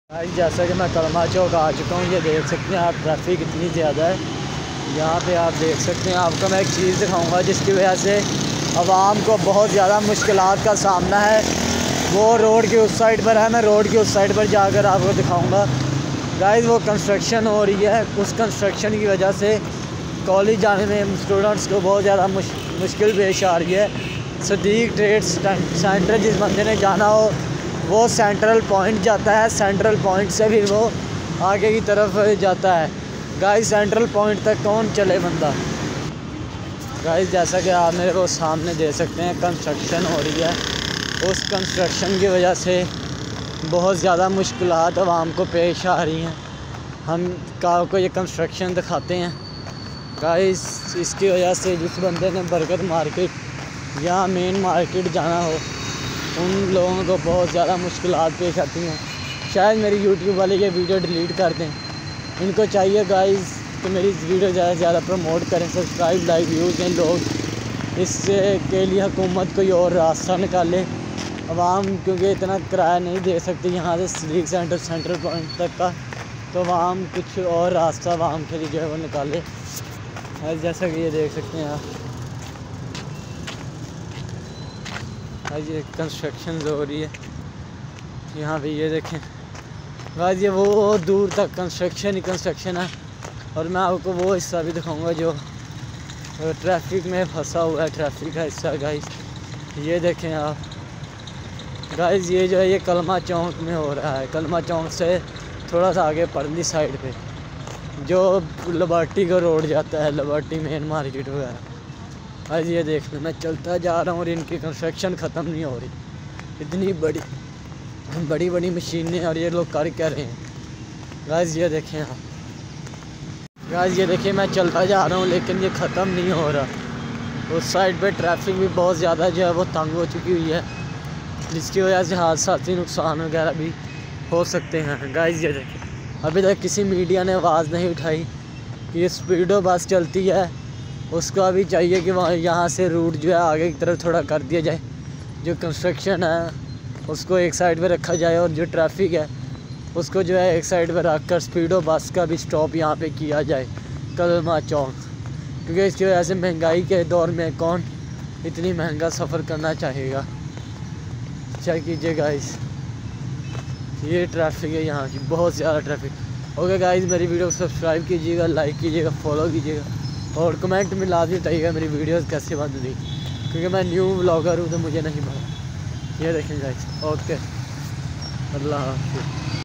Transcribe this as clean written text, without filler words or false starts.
भाई जैसा कि मैं कलमा चौक आ चुका हूँ, ये देख सकते हैं आप ट्रैफिक कितनी ज़्यादा है। यहाँ पे आप देख सकते हैं, आपको मैं एक चीज़ दिखाऊंगा जिसकी वजह से आवाम को बहुत ज़्यादा मुश्किलात का सामना है। वो रोड के उस साइड पर है, मैं रोड के उस साइड पर जाकर आपको दिखाऊंगा। गाइस वो कंस्ट्रक्शन हो रही है, उस कंस्ट्रक्शन की वजह से कॉलेज जाने में स्टूडेंट्स को बहुत ज़्यादा मुश्किल पेश आ रही है। सदीक ट्रेड सेंटर जिस बंदे ने जाना हो वो सेंट्रल पॉइंट जाता है, सेंट्रल पॉइंट से फिर वो आगे की तरफ जाता है। गाइस सेंट्रल पॉइंट तक कौन चले बंदा। गाइस जैसा कि आप मेरे को सामने देख सकते हैं, कंस्ट्रक्शन हो रही है। उस कंस्ट्रक्शन की वजह से बहुत ज़्यादा मुश्किलात आवाम को पेश आ रही हैं। हम आपको ये कंस्ट्रक्शन दिखाते हैं। गाइस इसकी वजह से जिस बंदे ने बरकत मार्केट या मेन मार्केट जाना हो उन लोगों को बहुत ज़्यादा मुश्किलात पेश आती हैं। शायद मेरी यूट्यूब वाले ये वीडियो डिलीट कर दें। इनको चाहिए गाइस कि मेरी इस वीडियो ज़्यादा से ज़्यादा प्रमोट करें, सब्सक्राइब लाइक व्यूज़ दें लोग। इससे के लिए हुकूमत कोई और रास्ता निकाले आवाम, क्योंकि इतना किराया नहीं दे सकती यहाँ से सदीक सेंटर सेंट्रल पॉइंट तक का। तो आवाम कुछ और रास्ता आवाम के लिए जो है वो निकाले। जैसा कि ये देख सकते हैं आप, आज ये कंस्ट्रक्शन हो रही है यहाँ पे। ये देखें गाइस, ये वो दूर तक कंस्ट्रक्शन ही कंस्ट्रक्शन है। और मैं आपको वो हिस्सा भी दिखाऊंगा जो ट्रैफिक में फंसा हुआ है, ट्रैफिक का हिस्सा। गाइस ये देखें आप, गाइस ये जो है ये कलमा चौक में हो रहा है। कलमा चौक से थोड़ा सा आगे परली साइड पे जो लिबर्टी का रोड जाता है, लिबर्टी मेन मार्केट वगैरह। आज ये देख लो, मैं चलता जा रहा हूँ और इनकी कंस्ट्रक्शन ख़त्म नहीं हो रही। इतनी बड़ी बड़ी मशीनें और ये लोग कर क्या रहे हैं। गाइस ये देखें आप, गाइस ये देखिए मैं चलता जा रहा हूँ लेकिन ये ख़त्म नहीं हो रहा। उस साइड पे ट्रैफिक भी बहुत ज़्यादा जो है वो तंग हो चुकी हुई है, जिसकी वजह से हादसाती नुकसान वगैरह भी हो सकते हैं। गाइस ये देखिए, अभी तक किसी मीडिया ने आवाज़ नहीं उठाई कि ये स्पीडो बस चलती है, उसको अभी चाहिए कि वहाँ यहाँ से रूट जो है आगे की तरफ थोड़ा कर दिया जाए। जो कंस्ट्रक्शन है उसको एक साइड पे रखा जाए और जो ट्रैफिक है उसको जो है एक साइड पे रख कर स्पीडो बस का भी स्टॉप यहाँ पे किया जाए कलमा चौक। क्योंकि इसकी वजह से महंगाई के दौर में कौन इतनी महंगा सफ़र करना चाहेगा। चेक कीजिए गाइस, ये ट्रैफिक है यहाँ की, बहुत ज़्यादा ट्रैफिक। ओके गाइस, मेरी वीडियो को सब्सक्राइब कीजिएगा, लाइक कीजिएगा, फॉलो कीजिएगा और कमेंट में लाजमी बताइएगा मेरी वीडियोस कैसे बन रही, क्योंकि मैं न्यू व्लॉगर हूँ तो मुझे नहीं पता। ये देखें गाइस। ओके, अल्लाह हाफ़िज़।